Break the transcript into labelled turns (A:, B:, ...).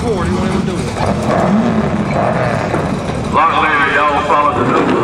A: forward. He won't even do it.
B: Lock leader, y'all follow the news.